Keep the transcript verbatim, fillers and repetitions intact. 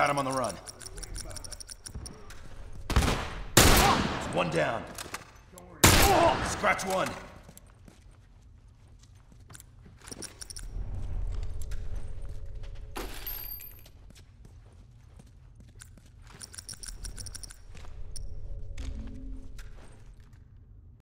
Got him on the run. One down. Scratch one.